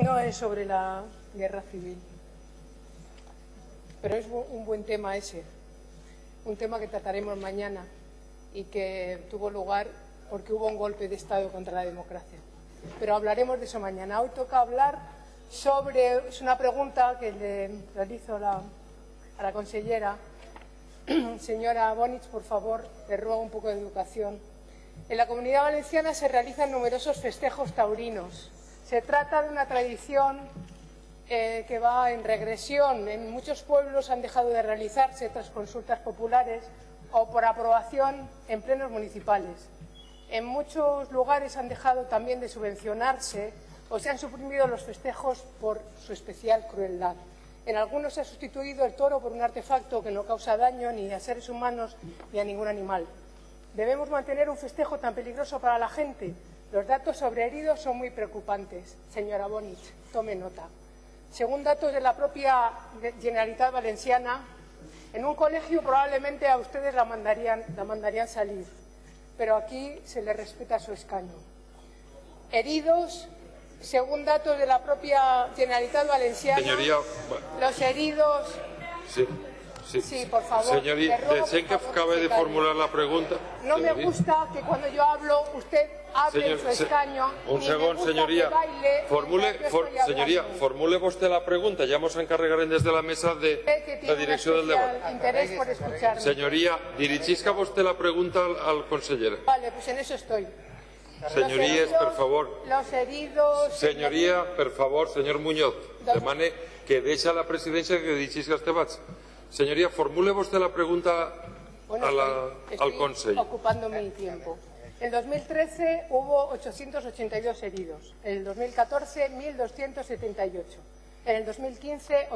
no es sobre la guerra civil, pero es un buen tema ese, un tema que trataremos mañana y que tuvo lugar porque hubo un golpe de Estado contra la democracia. Pero hablaremos de eso mañana. Hoy toca hablar sobre, es una pregunta que le realizo a la consellera. Señora Bonich, por favor, le ruego un poco de educación. En la Comunidad Valenciana se realizan numerosos festejos taurinos. Se trata de una tradición que va en regresión. En muchos pueblos han dejado de realizarse tras consultas populares o por aprobación en plenos municipales. En muchos lugares han dejado también de subvencionarse o se han suprimido los festejos por su especial crueldad. En algunos se ha sustituido el toro por un artefacto que no causa daño ni a seres humanos ni a ningún animal. ¿Debemos mantener un festejo tan peligroso para la gente? Los datos sobre heridos son muy preocupantes. Señora Bonich, tome nota. Según datos de la propia Generalitat Valenciana, en un colegio probablemente a ustedes la mandarían salir, pero aquí se le respeta su escaño. Heridos, según datos de la propia Generalitat Valenciana, señoría, los heridos... Sí, por favor. Señoría, deseo que acabe de formular la pregunta. No me gusta que cuando yo hablo usted hable en su escaño. Un segundo, señoría. Formule vostè la pregunta. Ya nos encarregarem des de la mesa de la direcció del debat. Interés por escucharme. Señoría, dirigisca vostè la pregunta al conseller. Vale, pues en eso estoy. Señorías, por favor. Los heridos... Señoría, por favor, señor Muñoz, demane que deixa la presidència que dirigisca els debats. Señoría, formule vostè la pregunta al Consell. Ocupando mi tiempo. En 2013 hubo 882 heridos, en el 2014 1.278, en el 2015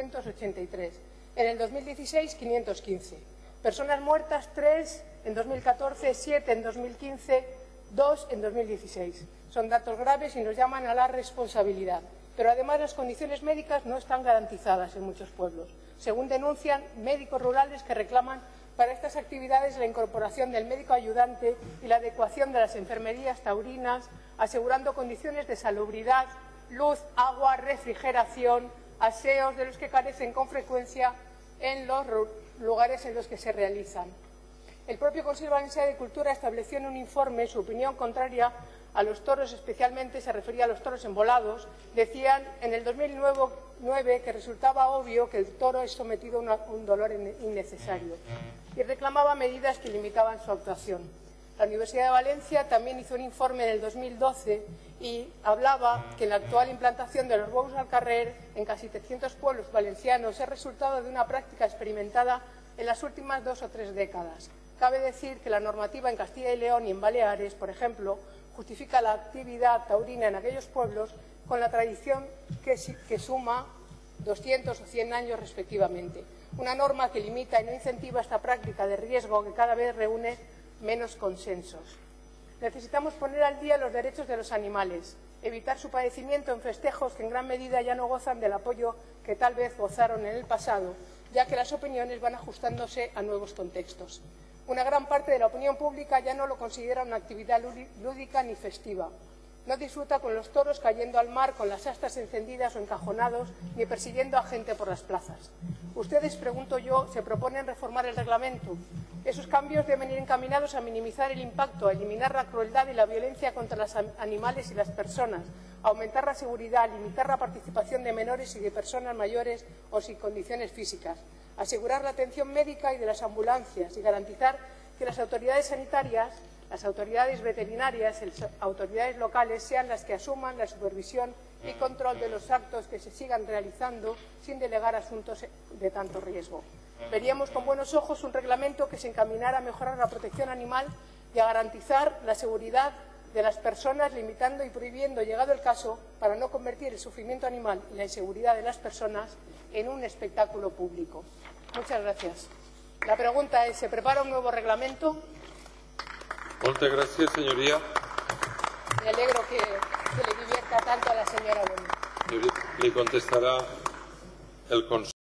883, en el 2016 515. Personas muertas 3 en 2014, 7 en 2015, 2 en 2016. Son datos graves y nos llaman a la responsabilidad. Pero además las condiciones médicas no están garantizadas en muchos pueblos. Según denuncian médicos rurales que reclaman para estas actividades la incorporación del médico ayudante y la adecuación de las enfermerías taurinas, asegurando condiciones de salubridad, luz, agua, refrigeración, aseos de los que carecen con frecuencia en los lugares en los que se realizan. El propio Consejo Valenciano de Cultura estableció en un informe su opinión contraria a los toros, especialmente se refería a los toros embolados. Decían en el 2009 que resultaba obvio que el toro es sometido a un dolor innecesario y reclamaba medidas que limitaban su actuación. La Universidad de Valencia también hizo un informe en el 2012 y hablaba que la actual implantación de los bous al carrer en casi 300 pueblos valencianos es resultado de una práctica experimentada en las últimas 2 o 3 décadas. Cabe decir que la normativa en Castilla y León y en Baleares, por ejemplo, justifica la actividad taurina en aquellos pueblos con la tradición que suma 200 o 100 años respectivamente. Una norma que limita y no incentiva esta práctica de riesgo que cada vez reúne menos consensos. Necesitamos poner al día los derechos de los animales, evitar su padecimiento en festejos que en gran medida ya no gozan del apoyo que tal vez gozaron en el pasado, ya que las opiniones van ajustándose a nuevos contextos. Una gran parte de la opinión pública ya no lo considera una actividad lúdica ni festiva. No disfruta con los toros cayendo al mar con las astas encendidas o encajonados, ni persiguiendo a gente por las plazas. Ustedes, pregunto yo, se proponen reformar el reglamento. Esos cambios deben ir encaminados a minimizar el impacto, a eliminar la crueldad y la violencia contra los animales y las personas, a aumentar la seguridad, a limitar la participación de menores y de personas mayores o sin condiciones físicas, asegurar la atención médica y de las ambulancias y garantizar que las autoridades sanitarias, las autoridades veterinarias y las autoridades locales sean las que asuman la supervisión y control de los actos que se sigan realizando sin delegar asuntos de tanto riesgo. Veríamos con buenos ojos un reglamento que se encaminara a mejorar la protección animal y a garantizar la seguridad de las personas, limitando y prohibiendo, llegado el caso, para no convertir el sufrimiento animal y la inseguridad de las personas en un espectáculo público. Muchas gracias. La pregunta es, ¿se prepara un nuevo reglamento? Muchas gracias, señoría. Me alegro que le divierta tanto a la señora Bonich. Le contestará el Consejo.